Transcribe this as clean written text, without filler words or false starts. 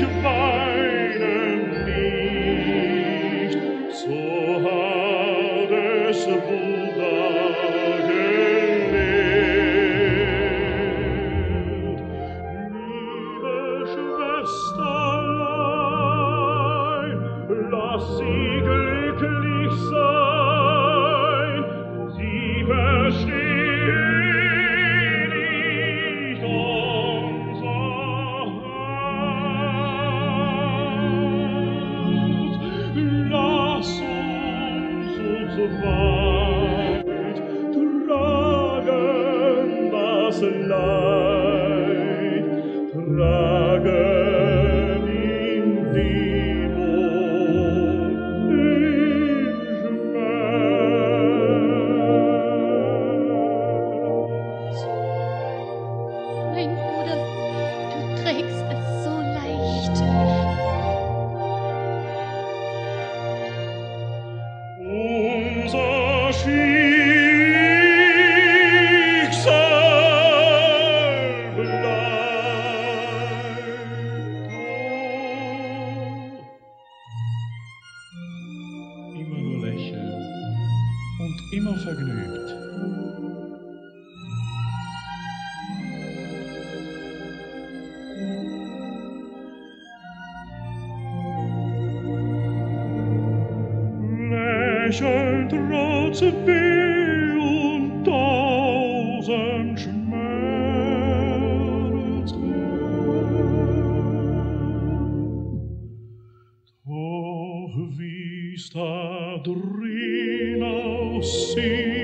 weine nicht, so hat es Buddha gelehrt. Liebe Schwesterlein, lass sie glücklich sein, sie verstehen nicht unser Haus. Lass uns weit tragen das Leid, tragen in Demut den Schmerz. Mein Bruder, du trägst es so leicht. Unser Schicksal bleibt immer nur lächeln und immer vergnügt. Lächeln trotz Weh und tausend Schmerzen. Doch wie's da drin aussieht,